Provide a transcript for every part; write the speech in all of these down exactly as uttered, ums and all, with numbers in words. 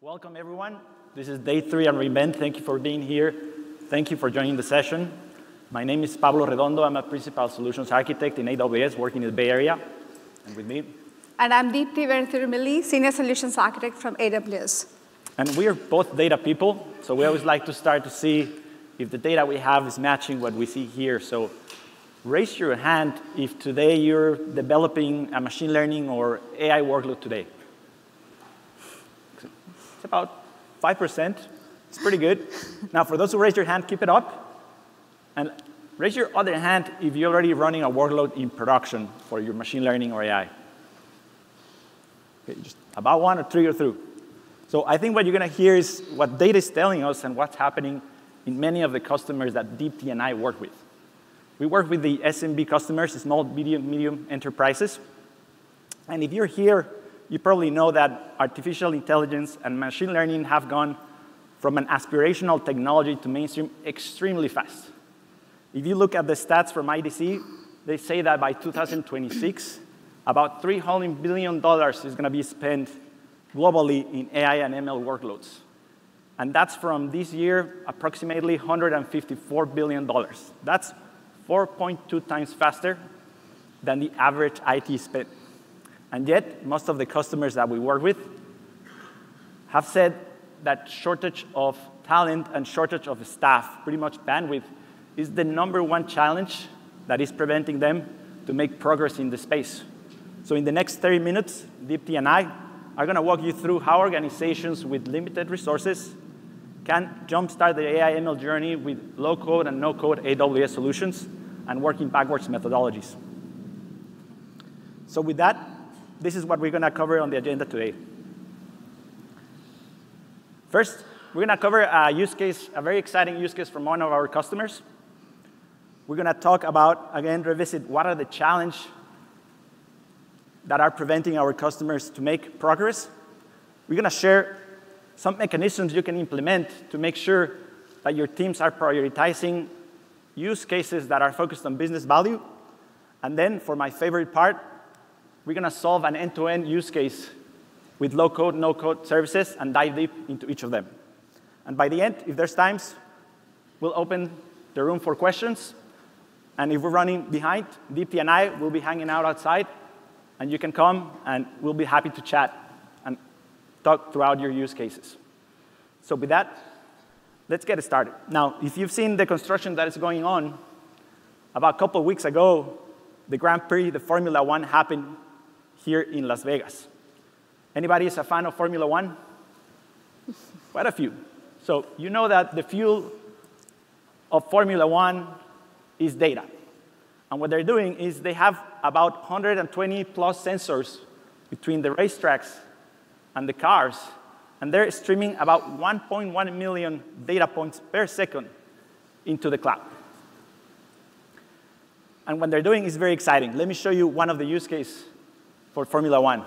Welcome, everyone. This is day three on re:Invent. Thank you for being here. Thank you for joining the session. My name is Pablo Redondo. I'm a principal solutions architect in A W S, working in the Bay Area. And with me? And I'm Deepti Verithirumalli, senior solutions architect from A W S. And we are both data people, so we always like to start to see if the data we have is matching what we see here. So raise your hand if today you're developing a machine learning or A I workload today. It's about five percent. It's pretty good. Now, for those who raised your hand, keep it up. And raise your other hand if you're already running a workload in production for your machine learning or A I. Okay, just about one or three or through. So I think what you're going to hear is what data is telling us and what's happening in many of the customers that Deepti and I work with. We work with the S M B customers, small, medium, medium enterprises. And if you're here, you probably know that artificial intelligence and machine learning have gone from an aspirational technology to mainstream extremely fast. If you look at the stats from I D C, they say that by two thousand twenty-six, about three hundred billion dollars is going to be spent globally in A I and M L workloads. And that's from this year, approximately one hundred fifty-four billion dollars. That's four point two times faster than the average I T spend. And yet, most of the customers that we work with have said that shortage of talent and shortage of staff, pretty much bandwidth, is the number one challenge that is preventing them to make progress in the space. So in the next thirty minutes, Deepti and I are going to walk you through how organizations with limited resources can jumpstart the A I M L journey with low-code and no-code A W S solutions and working backwards methodologies. So with that, this is what we're going to cover on the agenda today. First, we're going to cover a use case, a very exciting use case from one of our customers. We're going to talk about, again, revisit what are the challenges that are preventing our customers to make progress. We're going to share some mechanisms you can implement to make sure that your teams are prioritizing use cases that are focused on business value. And then, for my favorite part, we're going to solve an end-to-end use case with low-code, no-code services and dive deep into each of them. And by the end, if there's times, we'll open the room for questions. And if we're running behind, Deepti and I will be hanging out outside. And you can come, and we'll be happy to chat and talk throughout your use cases. So with that, let's get started. Now, if you've seen the construction that is going on, about a couple of weeks ago, the Grand Prix, the Formula One, happened here in Las Vegas. Anybody is a fan of Formula One? Quite a few. So you know that the fuel of Formula One is data. And what they're doing is they have about one hundred twenty plus sensors between the racetracks and the cars. And they're streaming about one point one million data points per second into the cloud. And what they're doing is very exciting. Let me show you one of the use cases for Formula One.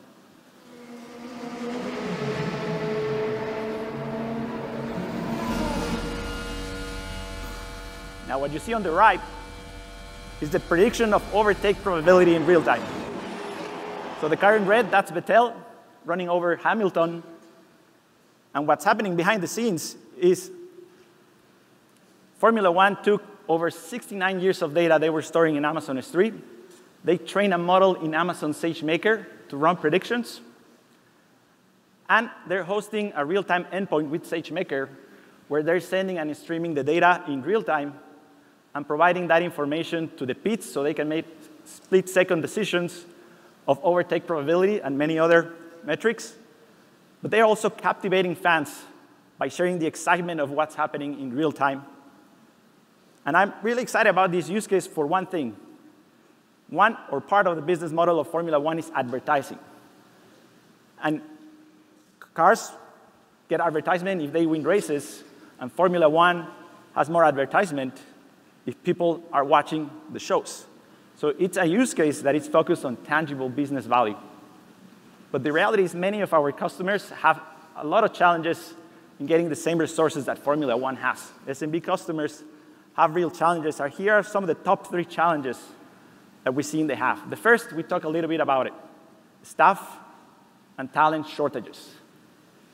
Now, what you see on the right is the prediction of overtake probability in real time. So the car in red, that's Vettel running over Hamilton. And what's happening behind the scenes is Formula One took over sixty-nine years of data they were storing in Amazon S three. They trained a model in Amazon SageMaker to run predictions. And they're hosting a real-time endpoint with SageMaker where they're sending and streaming the data in real time and providing that information to the pits so they can make split-second decisions of overtake probability and many other metrics. But they're also captivating fans by sharing the excitement of what's happening in real time. And I'm really excited about this use case for one thing. One, or part of the business model of Formula One is advertising. And cars get advertisement if they win races, and Formula One has more advertisement if people are watching the shows. So it's a use case that is focused on tangible business value. But the reality is many of our customers have a lot of challenges in getting the same resources that Formula One has. S M B customers have real challenges. Here are some of the top three challenges that we've seen they have. The first, we talk a little bit about it, staff and talent shortages.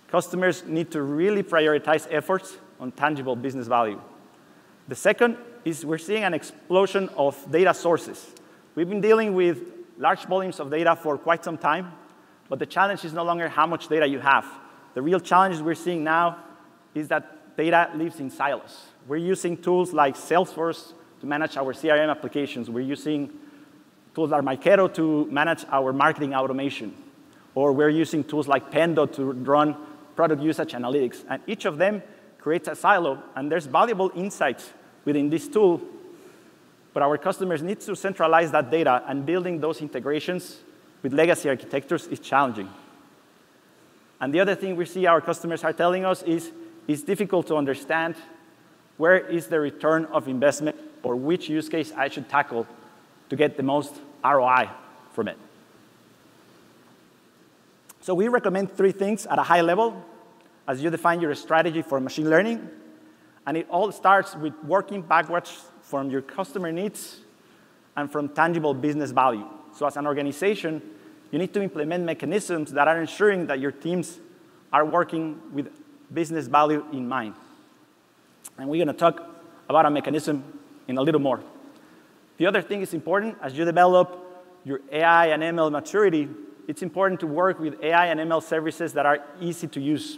customers need to really prioritize efforts on tangible business value. The second is we're seeing an explosion of data sources. We've been dealing with large volumes of data for quite some time, but the challenge is no longer how much data you have. The real challenge we're seeing now is that data lives in silos. We're using tools like Salesforce to manage our C R M applications. We're using tools like Marketo to manage our marketing automation. Or we're using tools like Pendo to run product usage analytics. And each of them creates a silo, and there's valuable insights within this tool. But our customers need to centralize that data, and building those integrations with legacy architectures is challenging. And the other thing we see our customers are telling us is it's difficult to understand where is the return of investment or which use case I should tackle to get the most R O I from it. So we recommend three things at a high level as you define your strategy for machine learning. And it all starts with working backwards from your customer needs and from tangible business value. So as an organization, you need to implement mechanisms that are ensuring that your teams are working with business value in mind. And we're going to talk about a mechanism in a little more. The other thing is important, as you develop your A I and M L maturity, it's important to work with A I and M L services that are easy to use.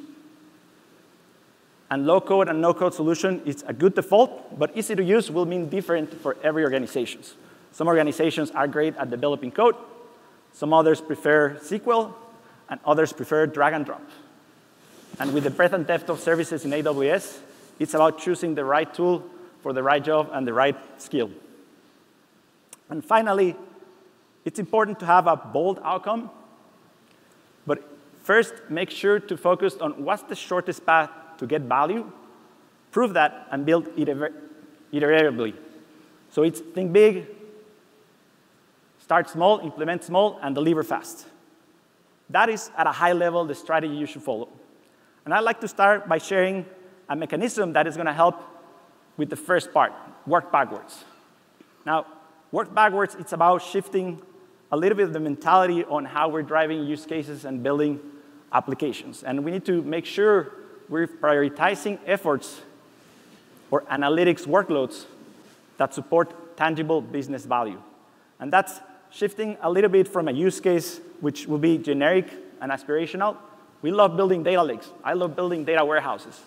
And low-code and no-code solution is a good default, but easy to use will mean different for every organization. Some organizations are great at developing code. Some others prefer S Q L, and others prefer drag and drop. And with the breadth and depth of services in A W S, it's about choosing the right tool for the right job and the right skill. And finally, it's important to have a bold outcome, but first make sure to focus on what's the shortest path to get value, prove that, and build iter iteratively. So it's think big, start small, implement small, and deliver fast. That is, at a high level, the strategy you should follow. And I'd like to start by sharing a mechanism that is going to help with the first part, work backwards. Now, work backwards, it's about shifting a little bit of the mentality on how we're driving use cases and building applications. And we need to make sure we're prioritizing efforts or analytics workloads that support tangible business value. And that's shifting a little bit from a use case, which will be generic and aspirational. We love building data lakes. I love building data warehouses.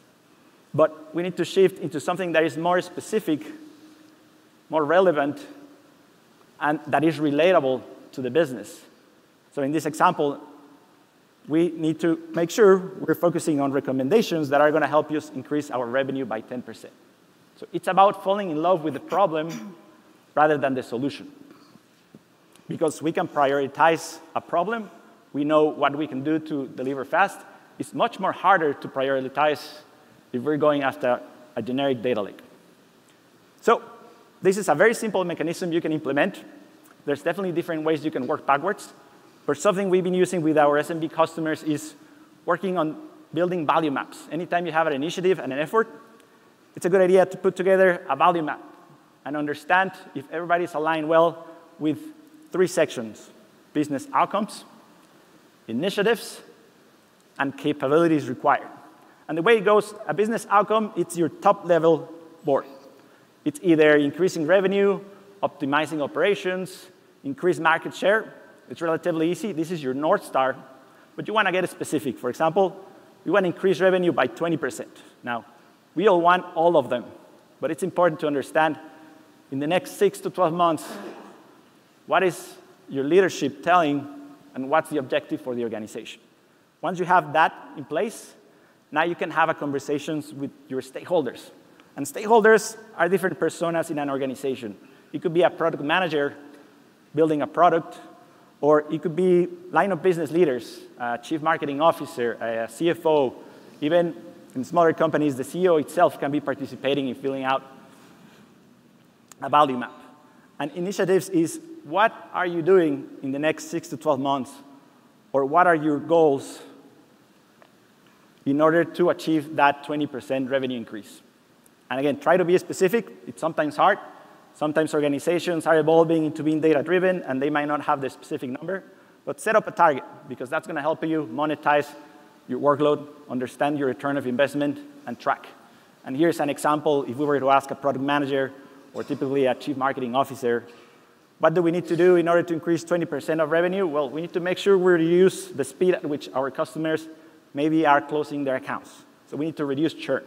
But we need to shift into something that is more specific, more relevant, and that is relatable to the business. So in this example, we need to make sure we're focusing on recommendations that are going to help us increase our revenue by ten percent. So it's about falling in love with the problem rather than the solution. Because we can prioritize a problem, we know what we can do to deliver fast. It's much more harder to prioritize if we're going after a generic data lake. So this is a very simple mechanism you can implement. There's definitely different ways you can work backwards. But something we've been using with our S M B customers is working on building value maps. Anytime you have an initiative and an effort, it's a good idea to put together a value map and understand if everybody's aligned well with three sections: business outcomes, initiatives, and capabilities required. And the way it goes, a business outcome, it's your top-level board. It's either increasing revenue, optimizing operations, increase market share. It's relatively easy. This is your North Star. But you want to get specific. For example, we want to increase revenue by twenty percent. Now, we all want all of them. But it's important to understand, in the next six to twelve months, what is your leadership telling, and what's the objective for the organization? Once you have that in place, now you can have a conversations with your stakeholders. And stakeholders are different personas in an organization. It could be a product manager building a product, or it could be line of business leaders, a chief marketing officer, a C F O. Even in smaller companies, the C E O itself can be participating in filling out a value map. And initiatives is, what are you doing in the next six to twelve months? Or what are your goals in order to achieve that twenty percent revenue increase? And again, try to be specific. It's sometimes hard. Sometimes organizations are evolving into being data-driven, and they might not have the specific number. But set up a target, because that's going to help you monetize your workload, understand your return of investment, and track. And here's an example. If we were to ask a product manager or typically a chief marketing officer, what do we need to do in order to increase twenty percent of revenue? Well, we need to make sure we reduce the speed at which our customers maybe are closing their accounts. So we need to reduce churn.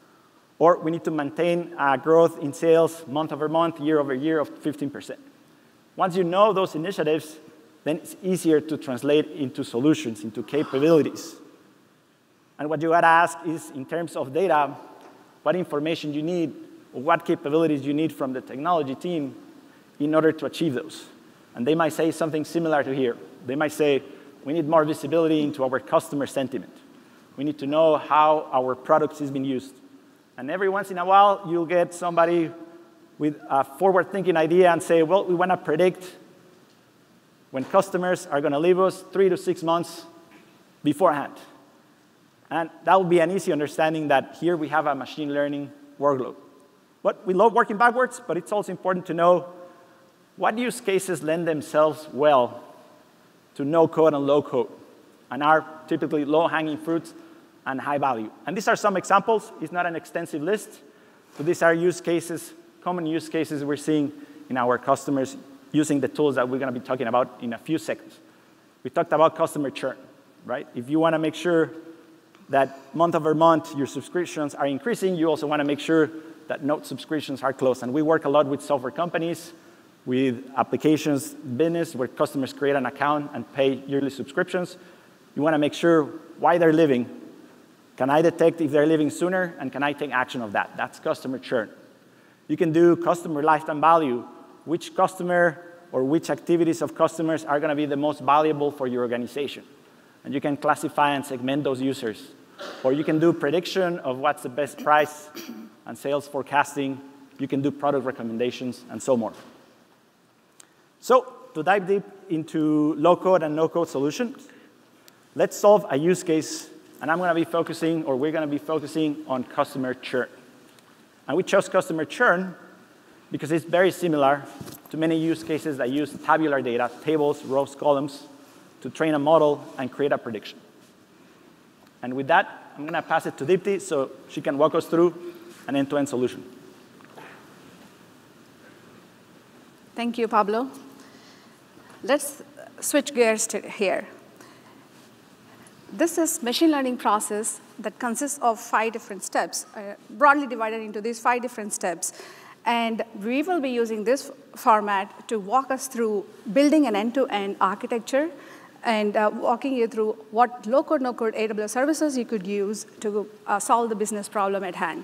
Or we need to maintain uh, growth in sales month over month, year over year of fifteen percent. Once you know those initiatives, then it's easier to translate into solutions, into capabilities. And what you gotta ask is, in terms of data, what information you need, or what capabilities you need from the technology team in order to achieve those. And they might say something similar to here. They might say, we need more visibility into our customer sentiment. We need to know how our products is being used. And every once in a while, you'll get somebody with a forward-thinking idea and say, well, we want to predict when customers are going to leave us three to six months beforehand. And that will be an easy understanding that here we have a machine learning workload. But we love working backwards, but it's also important to know what use cases lend themselves well to no-code and low-code, and are typically low-hanging fruits and high value. And these are some examples. It's not an extensive list, but these are use cases, common use cases we're seeing in our customers using the tools that we're going to be talking about in a few seconds. We talked about customer churn, right? If you want to make sure that month over month your subscriptions are increasing, you also want to make sure that no subscriptions are closed. And we work a lot with software companies, with applications business where customers create an account and pay yearly subscriptions. You want to make sure why they're leaving. Can I detect if they're leaving sooner, and can I take action of that? That's customer churn. You can do customer lifetime value. Which customer or which activities of customers are going to be the most valuable for your organization? And you can classify and segment those users. Or you can do prediction of what's the best price and sales forecasting. You can do product recommendations and so more. So to dive deep into low-code and no-code solutions, let's solve a use case. And I'm going to be focusing, or we're going to be focusing on customer churn. And we chose customer churn because it's very similar to many use cases that use tabular data, tables, rows, columns, to train a model and create a prediction. And with that, I'm going to pass it to Deepti so she can walk us through an end-to-end solution. Thank you, Pablo. Let's switch gears to here. This is machine learning process that consists of five different steps, uh, broadly divided into these five different steps. And we will be using this format to walk us through building an end-to-end architecture and uh, walking you through what low-code, no-code A W S services you could use to uh, solve the business problem at hand.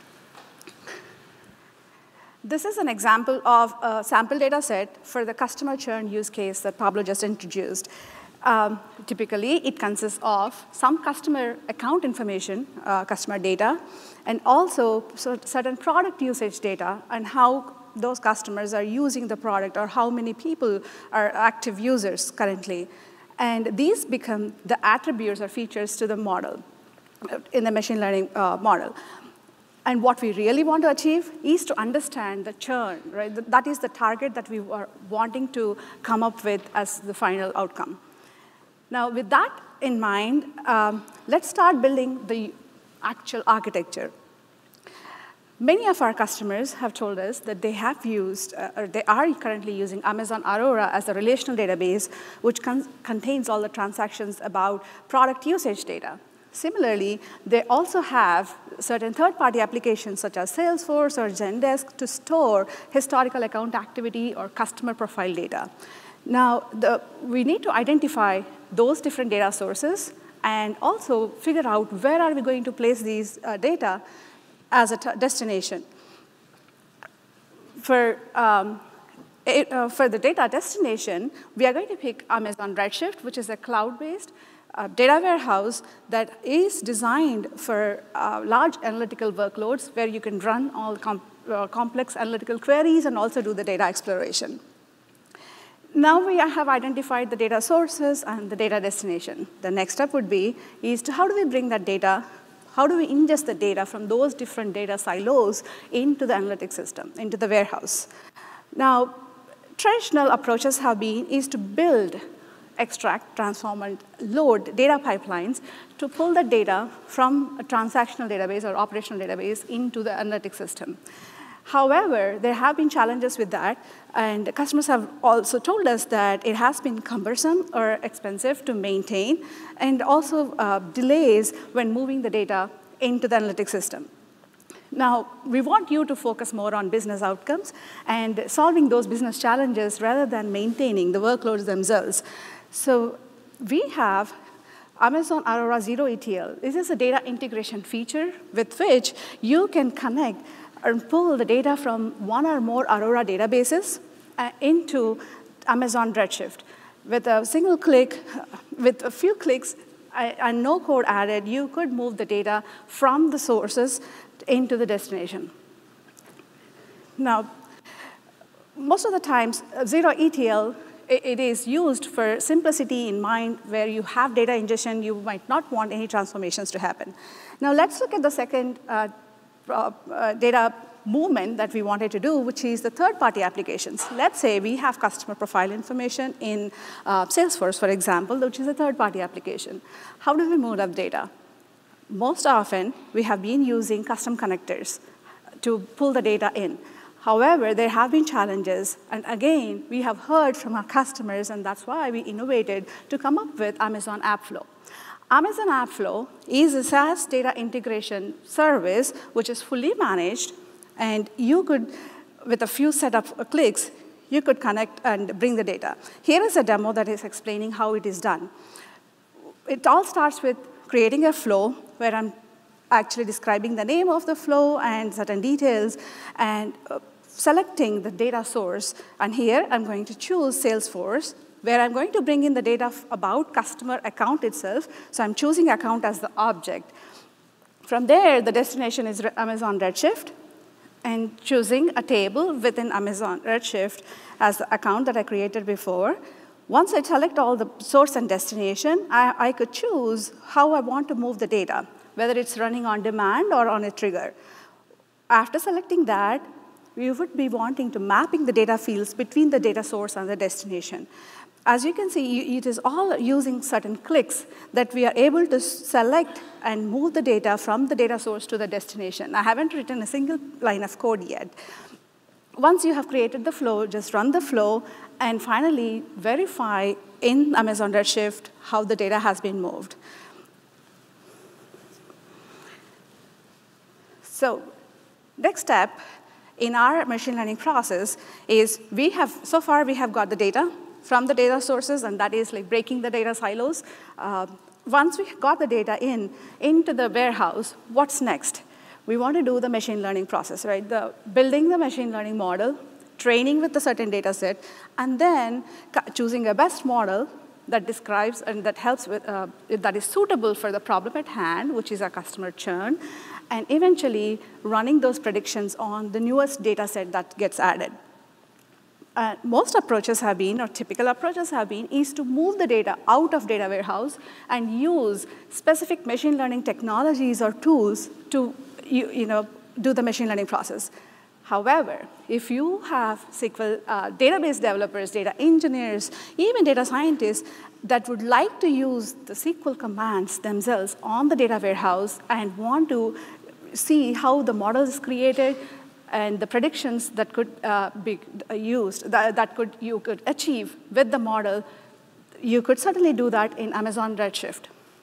This is an example of a sample data set for the customer churn use case that Pablo just introduced. Um, typically, it consists of some customer account information, uh, customer data, and also certain product usage data and how those customers are using the product or how many people are active users currently. And these become the attributes or features to the model, in the machine learning uh, model. And what we really want to achieve is to understand the churn, right? That is the target that we are wanting to come up with as the final outcome. Now, with that in mind, um, let's start building the actual architecture. Many of our customers have told us that they have used, uh, or they are currently using Amazon Aurora as a relational database, which con contains all the transactions about product usage data. Similarly, they also have certain third-party applications such as Salesforce or Zendesk to store historical account activity or customer profile data. Now, the, we need to identify those different data sources and also figure out where are we going to place these uh, data as a t destination. For, um, it, uh, for the data destination, we are going to pick Amazon Redshift, which is a cloud-based uh, data warehouse that is designed for uh, large analytical workloads where you can run all com uh, complex analytical queries and also do the data exploration. Now we have identified the data sources and the data destination. The next step would be is to how do we bring that data, how do we ingest the data from those different data silos into the analytics system, into the warehouse. Now, traditional approaches have been is to build extract, transform, and load data pipelines to pull the data from a transactional database or operational database into the analytics system. However, there have been challenges with that, and customers have also told us that it has been cumbersome or expensive to maintain, and also uh, delays when moving the data into the analytics system. Now, we want you to focus more on business outcomes and solving those business challenges rather than maintaining the workloads themselves. So we have Amazon Aurora Zero E T L. This is a data integration feature with which you can connect and pull the data from one or more Aurora databases uh, into Amazon Redshift. With a single click, with a few clicks uh, and no code added, you could move the data from the sources into the destination. Now, most of the times, Zero E T L, it, it is used for simplicity in mind, where you have data ingestion, you might not want any transformations to happen. Now, let's look at the second uh, uh, uh, data movement that we wanted to do, which is the third-party applications. Let's say we have customer profile information in uh, Salesforce, for example, which is a third-party application. How do we move that data? Most often, we have been using custom connectors to pull the data in. However, there have been challenges, and again, we have heard from our customers, and that's why we innovated to come up with Amazon AppFlow. Amazon AppFlow is a SaaS data integration service which is fully managed, and you could, with a few set of clicks, you could connect and bring the data. Here is a demo that is explaining how it is done. It all starts with creating a flow where I'm actually describing the name of the flow and certain details, and uh, selecting the data source. And here, I'm going to choose Salesforce, where I'm going to bring in the data about customer account itself. So I'm choosing account as the object. From there, the destination is Amazon Redshift, and choosing a table within Amazon Redshift as the account that I created before. Once I select all the source and destination, I, I could choose how I want to move the data, whether it's running on demand or on a trigger. After selecting that, we would be wanting to mapping the data fields between the data source and the destination. As you can see, it is all using certain clicks that we are able to select and move the data from the data source to the destination. I haven't written a single line of code yet. Once you have created the flow, just run the flow, and finally verify in Amazon Redshift how the data has been moved. So next step in our machine learning process is we have, so far we have got the data from the data sources, and that is like breaking the data silos. Uh, once we got the data in, into the warehouse, what's next? We want to do the machine learning process, right? The building the machine learning model, training with a certain data set, and then choosing a best model that describes and that helps with, uh, that is suitable for the problem at hand, which is our customer churn, and eventually running those predictions on the newest data set that gets added. Uh, most approaches have been, or typical approaches have been, is to move the data out of data warehouse and use specific machine learning technologies or tools to you, you know, do the machine learning process. However, if you have S Q L uh, database developers, data engineers, even data scientists that would like to use the S Q L commands themselves on the data warehouse and want to see how the model is created and the predictions that could uh, be used, that, that could, you could achieve with the model, you could certainly do that in Amazon Redshift.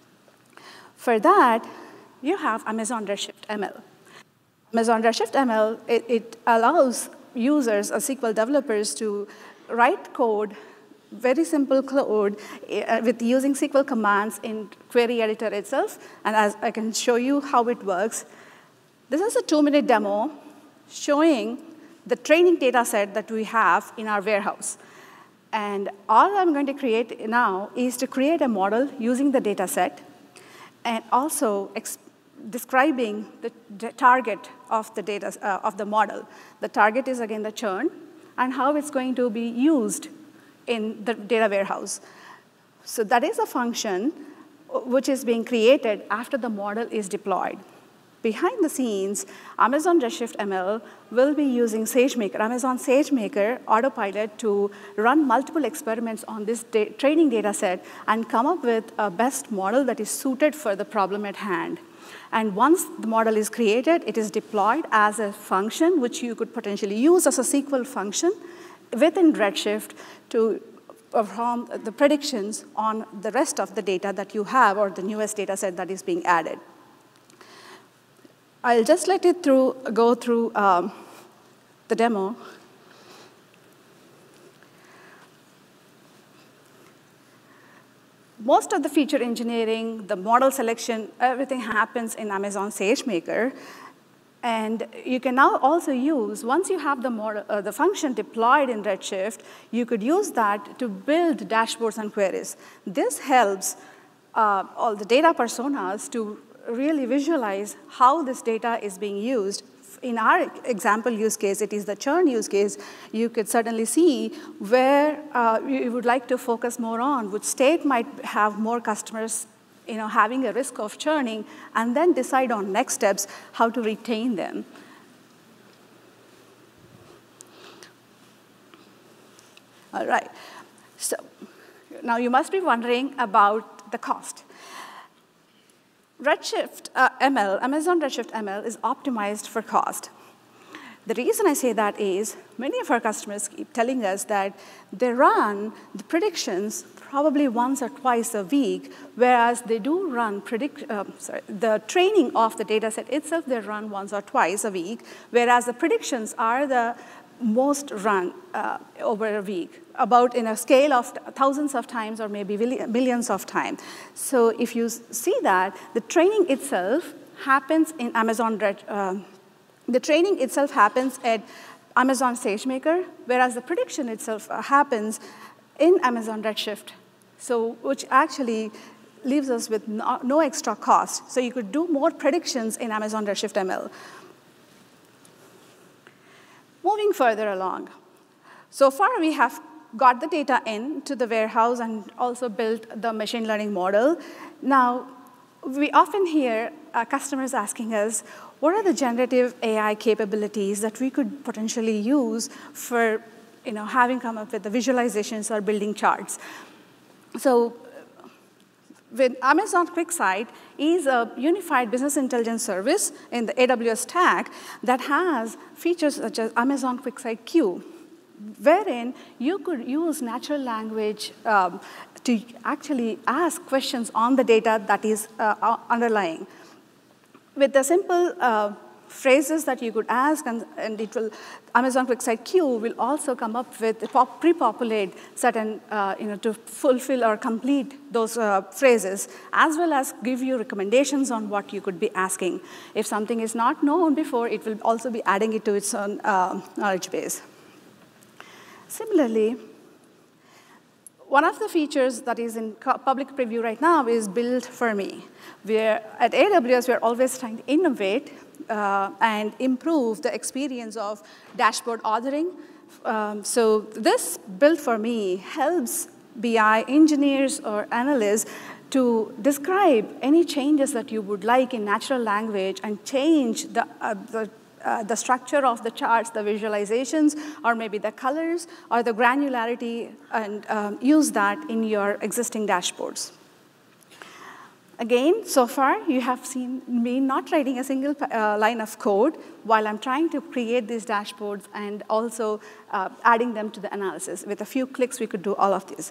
For that, you have Amazon Redshift M L. Amazon Redshift M L, it, it allows users or S Q L developers to write code, very simple code, uh, with using S Q L commands in query editor itself. And as I can show you how it works. This is a two-minute demo showing the training data set that we have in our warehouse. And all I'm going to create now is to create a model using the data set and also describing the, the target of the data uh, of the model. The target is, again, the churn and how it's going to be used in the data warehouse. So that is a function which is being created after the model is deployed. behind the scenes, Amazon Redshift M L will be using SageMaker, Amazon SageMaker Autopilot to run multiple experiments on this da training data set and come up with a best model that is suited for the problem at hand. And once the model is created, it is deployed as a function, which you could potentially use as a S Q L function within Redshift to perform the predictions on the rest of the data that you have or the newest data set that is being added. I'll just let it through, go through um, the demo. Most of the feature engineering, the model selection, everything happens in Amazon SageMaker. And you can now also use, once you have the, model, uh, the function deployed in Redshift, you could use that to build dashboards and queries. This helps uh, all the data personas to really visualize how this data is being used. In our example use case, it is the churn use case. You could certainly see where uh, you would like to focus more on, which state might have more customers you know, having a risk of churning, and then decide on next steps, how to retain them. All right, so now you must be wondering about the cost. Redshift uh, M L, Amazon Redshift M L is optimized for cost. The reason I say that is many of our customers keep telling us that they run the predictions probably once or twice a week, whereas they do run predict, uh, sorry, the training of the data set itself, they run once or twice a week, whereas the predictions are the most run uh, over a week, about in a scale of thousands of times or maybe millions of times. So if you see that, the training itself happens in Amazon Red, uh, the training itself happens at Amazon SageMaker, whereas the prediction itself happens in Amazon Redshift, so which actually leaves us with no, no extra cost. So you could do more predictions in Amazon Redshift M L. Moving further along. So far, we have got the data into the warehouse and also built the machine learning model. Now, we often hear uh, customers asking us, what are the generative A I capabilities that we could potentially use for you know, having come up with the visualizations or building charts? So with Amazon QuickSight is a unified business intelligence service in the A W S stack that has features such as Amazon QuickSight Q, wherein you could use natural language um, to actually ask questions on the data that is uh, underlying. With the simple uh, phrases that you could ask, and, and it will, Amazon QuickSight Q will also come up with pre-populate certain, uh, you know, to fulfill or complete those uh, phrases, as well as give you recommendations on what you could be asking. If something is not known before, it will also be adding it to its own uh, knowledge base. Similarly, one of the features that is in public preview right now is Build for Me. We're, at A W S, we're always trying to innovate uh, and improve the experience of dashboard authoring. Um, so this Build for Me helps B I engineers or analysts to describe any changes that you would like in natural language and change the, uh, the Uh, the structure of the charts, the visualizations, or maybe the colors, or the granularity, and um, use that in your existing dashboards. Again, so far, you have seen me not writing a single uh, line of code while I'm trying to create these dashboards and also uh, adding them to the analysis. With a few clicks, we could do all of this.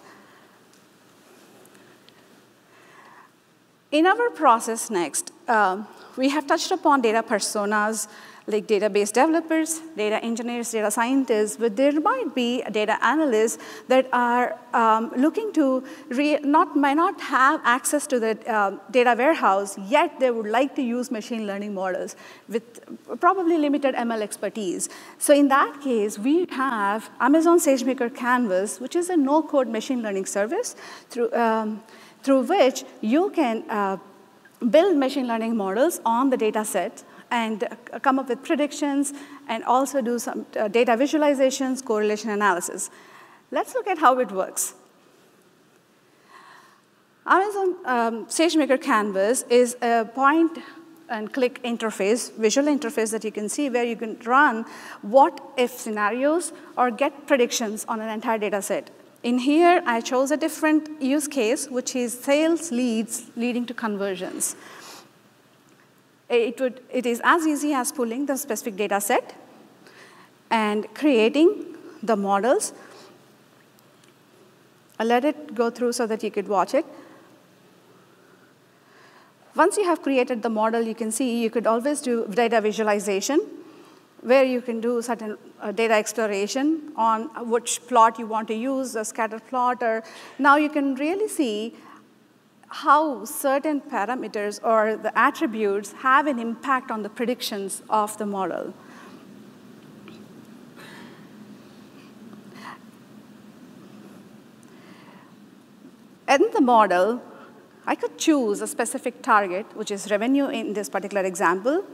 In our process next, uh, we have touched upon data personas, like database developers, data engineers, data scientists, but there might be data analysts that are um, looking to re not might not have access to the uh, data warehouse, yet they would like to use machine learning models with probably limited M L expertise. So in that case, we have Amazon SageMaker Canvas, which is a no-code machine learning service through, um, through which you can uh, build machine learning models on the data set and come up with predictions, and also do some uh, data visualizations, correlation analysis. Let's look at how it works. Amazon um, SageMaker Canvas is a point and click interface, visual interface that you can see where you can run what-if scenarios or get predictions on an entire data set. In here, I chose a different use case, which is sales leads leading to conversions. It, would, it is as easy as pulling the specific data set and creating the models. I'll let it go through so that you could watch it. Once you have created the model, you can see you could always do data visualization, where you can do certain uh, data exploration on which plot you want to use, a scatter plot, or now you can really see how certain parameters or the attributes have an impact on the predictions of the model. In the model, I could choose a specific target, which is revenue in this particular example.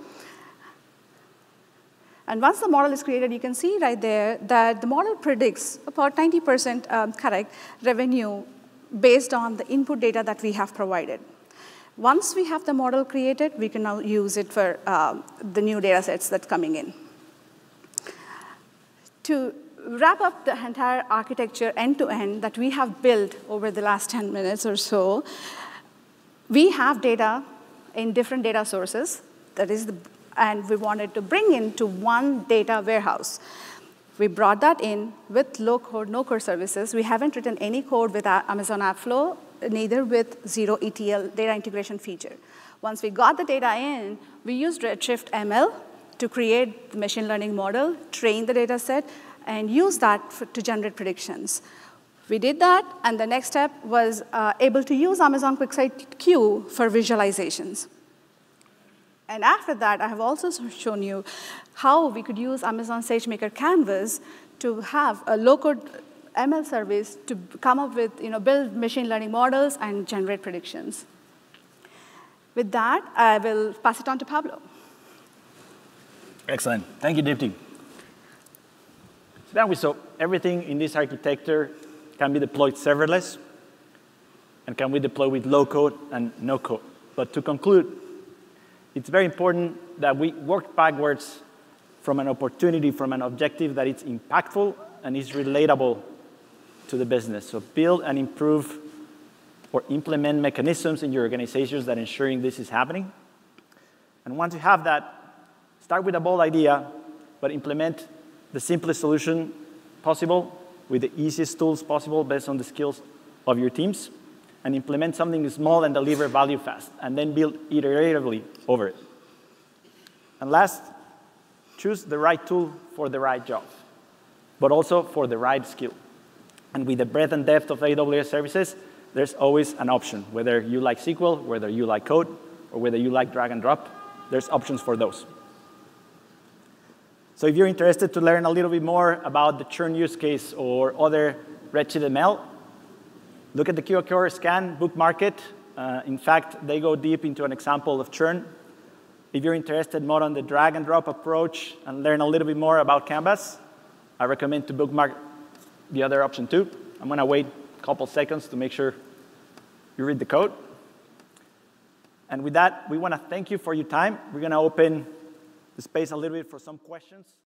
And once the model is created, you can see right there that the model predicts about ninety percent um, correct revenue based on the input data that we have provided. Once we have the model created, we can now use it for um, the new data sets that's coming in. To wrap up the entire architecture end-to-end that we have built over the last ten minutes or so, we have data in different data sources, that is the, and we wanted to bring into one data warehouse. We brought that in with low-code, no-code services. We haven't written any code with Amazon Appflow, neither with zero E T L data integration feature. Once we got the data in, we used Redshift M L to create the machine learning model, train the data set, and use that for, to generate predictions. We did that, and the next step was uh, able to use Amazon QuickSight Q for visualizations. And after that, I have also shown you how we could use Amazon SageMaker Canvas to have a low-code M L service to come up with, you know, build machine learning models and generate predictions. With that, I will pass it on to Pablo. Excellent. Thank you, Deepti. So now we saw everything in this architecture can be deployed serverless, and can be deployed with low code and no code. But to conclude, it's very important that we work backwards from an opportunity, from an objective that is impactful and is relatable to the business. So build and improve or implement mechanisms in your organizations that ensuring this is happening. And once you have that, start with a bold idea, but implement the simplest solution possible with the easiest tools possible based on the skills of your teams, and implement something small and deliver value fast, and then build iteratively over it. And last, choose the right tool for the right job, but also for the right skill. And with the breadth and depth of A W S services, there's always an option. Whether you like S Q L, whether you like code, or whether you like drag and drop, there's options for those. So if you're interested to learn a little bit more about the churn use case or other Redshift M L, look at the Q O R scan, bookmark it. Uh, in fact, they go deep into an example of churn. If you're interested more on the drag and drop approach and learn a little bit more about Canvas, I recommend to bookmark the other option too. I'm going to wait a couple seconds to make sure you read the code. And with that, we want to thank you for your time. We're going to open the space a little bit for some questions.